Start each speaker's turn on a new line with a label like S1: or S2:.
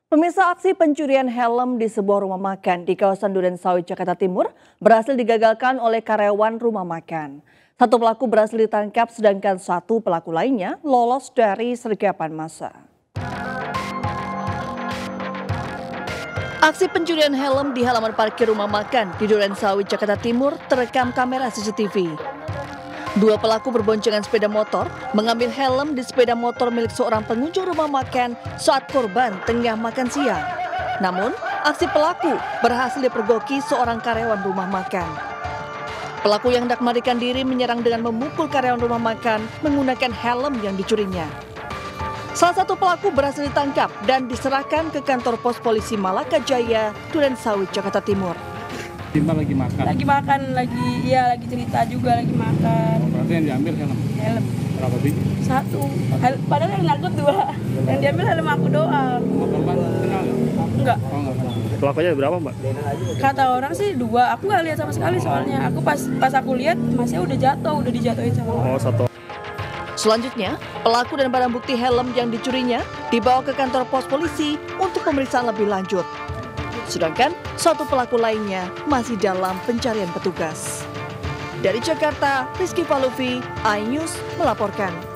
S1: Pemirsa, aksi pencurian helm di sebuah rumah makan di kawasan Durensawit, Jakarta Timur berhasil digagalkan oleh karyawan rumah makan. Satu pelaku berhasil ditangkap sedangkan satu pelaku lainnya lolos dari sergapan massa. Aksi pencurian helm di halaman parkir rumah makan di Durensawit, Jakarta Timur terekam kamera CCTV. Dua pelaku berboncengan sepeda motor mengambil helm di sepeda motor milik seorang pengunjung rumah makan saat korban tengah makan siang. Namun, aksi pelaku berhasil dipergoki seorang karyawan rumah makan. Pelaku yang hendak melarikan diri menyerang dengan memukul karyawan rumah makan menggunakan helm yang dicurinya. Salah satu pelaku berhasil ditangkap dan diserahkan ke kantor pos polisi Malaka Jaya, Durensawit, Jakarta Timur.
S2: Timba lagi makan.
S3: Lagi cerita juga lagi makan.
S2: Oh, berarti yang diambil helm? Berapa biji?
S3: Satu. Padahal yang nangkut dua. Yang diambil helm aku doang.
S2: Korban kenal nggak?
S3: Enggak.
S2: Oh, enggak kenal.
S4: Pelakunya berapa, Mbak?
S3: Kata orang sih dua. Aku nggak lihat sama sekali soalnya. Aku pas aku lihat masnya udah dijatuhin sama orang.
S4: Oh, satu.
S1: Selanjutnya, pelaku dan barang bukti helm yang dicurinya dibawa ke kantor pos polisi untuk pemeriksaan lebih lanjut. Sedangkan satu pelaku lainnya masih dalam pencarian petugas. Dari Jakarta, Rizky Falufi, iNews melaporkan.